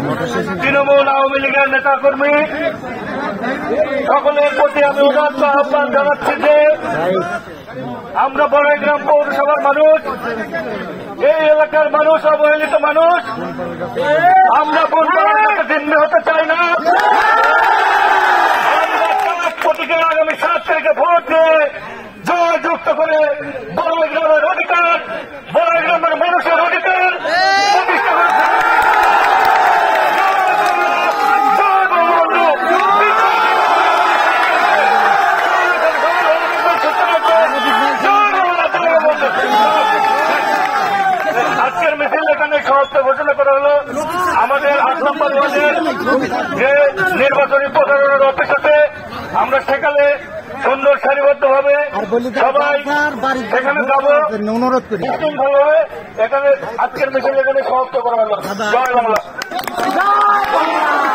তৃণমূল আওয়ামী লীগের নেতা কর্মী সকলের প্রতি আমি উদাত্ত আহ্বান জানাচ্ছি যে আমরা বড়াইগ্রাম পৌরসভার মানুষ, এই এলাকার মানুষ, অবহেলিত মানুষ, আমরা বনপাড়ার কাছে জিম্মি হতে চাই না। আমরা প্রতীকের আগামী 7 তারিখে ভোট দিয়ে জয়যুক্ত করে বড়াইগ্রামের অধিকার, বড়াইগ্রামের মানুষের অধিকার প্রতিষ্ঠা করে আজকের মিছিল এখানে সমাপ্ত ঘোষণা করা হলো। আমাদের 8 নম্বর ওয়ার্ডের যে নির্বাচনী প্রচারণার অফিস আছে, আমরা সেখানে সুন্দর সারিবদ্ধভাবে সবাই সেখানে যাবো, অনুরোধ করি ভালোভাবে। এখানে আজকের মিছিল এখানে সমাপ্ত করা হলো। জয় বাংলা।